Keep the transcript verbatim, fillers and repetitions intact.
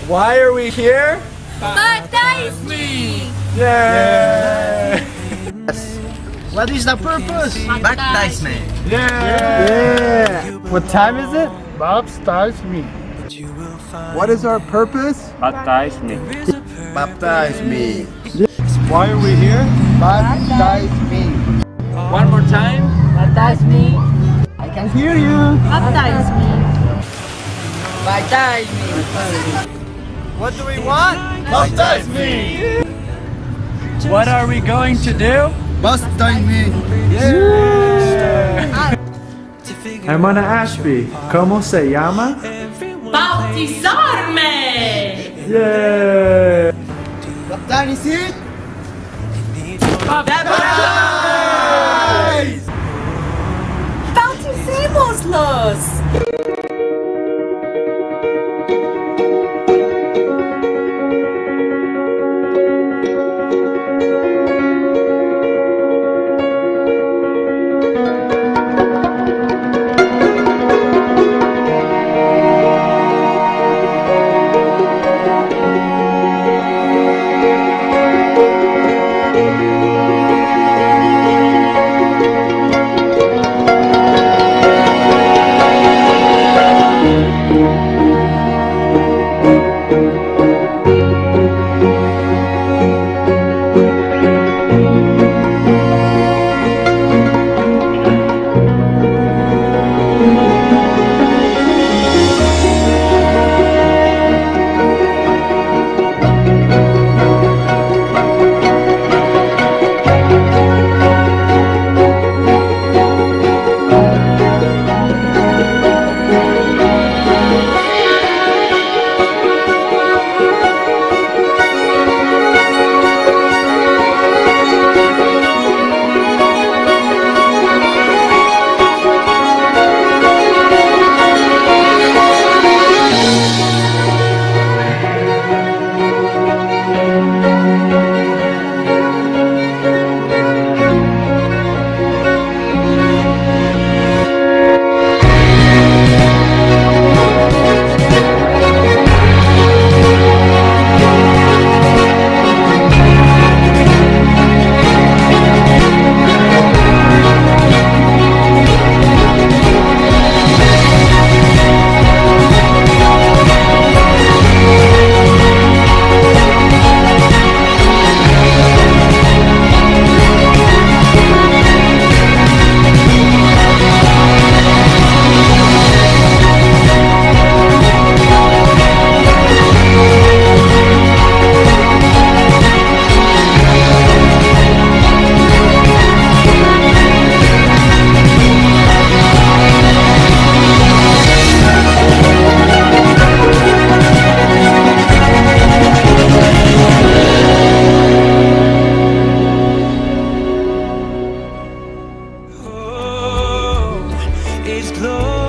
Why are we here? Baptize me! Yay! What is the purpose? Baptize me. Yeah! What time is it? Baptize me. What is our purpose? Baptize me. Baptize me. Why are we here? Baptize me. One more time. Baptize me! I can hear you. Baptize me! Baptize me. What do we want? Baptize me. What are we going to do? Baptize me. Yeah! Hermana Ashby, ¿cómo se llama? Bautizarme! Yeah! Baptize it. Baptize! Bauticémoslos! It's glorious.